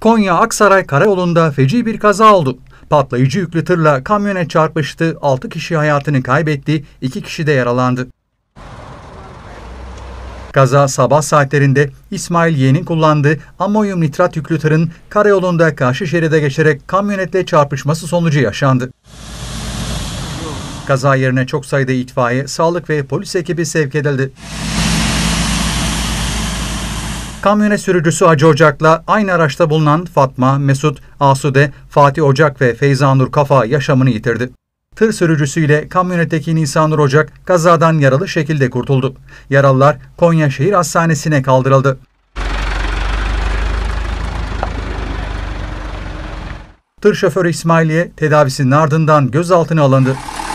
Konya-Aksaray karayolunda feci bir kaza oldu. Patlayıcı yüklü tırla kamyonet çarpıştı, 6 kişi hayatını kaybetti, 2 kişi de yaralandı. Kaza sabah saatlerinde İsmail Y'nin kullandığı amonyum nitrat yüklü tırın karayolunda karşı şeride geçerek kamyonetle çarpışması sonucu yaşandı. Kaza yerine çok sayıda itfaiye, sağlık ve polis ekibi sevk edildi. Kamyonet sürücüsü Hacı Ocak'la aynı araçta bulunan Fatma, Mesut, Asude, Fatih Ocak ve Feyzanur Kafa yaşamını yitirdi. Tır sürücüsüyle kamyonetteki Nisanur Ocak kazadan yaralı şekilde kurtuldu. Yaralılar Konya Şehir Hastanesi'ne kaldırıldı. Tır şoförü İsmail'e tedavisinin ardından gözaltına alındı.